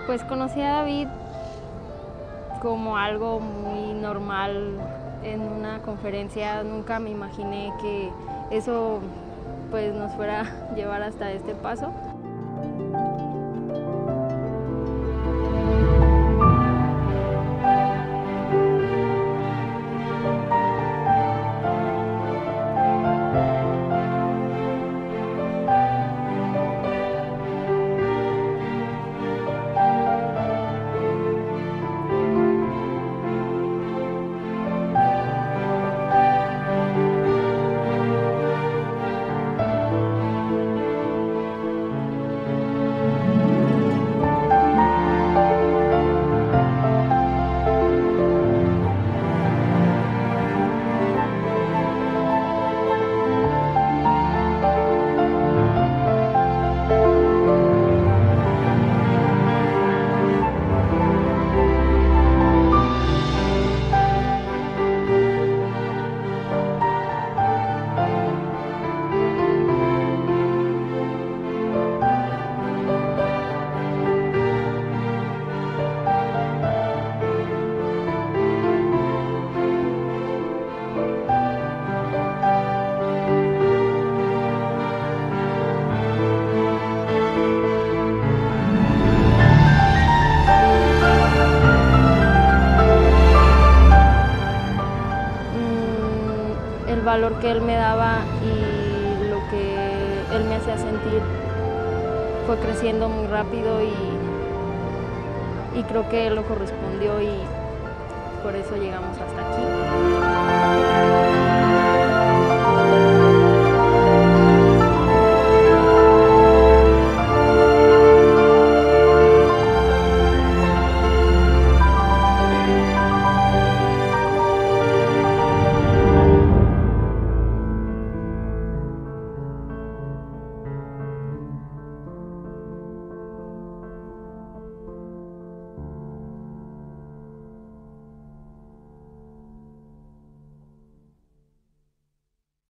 Pues conocí a David como algo muy normal en una conferencia. Nunca me imaginé que eso pues nos fuera a llevar hasta este paso. El valor que él me daba y lo que él me hacía sentir fue creciendo muy rápido y creo que él lo correspondió y por eso llegamos hasta aquí.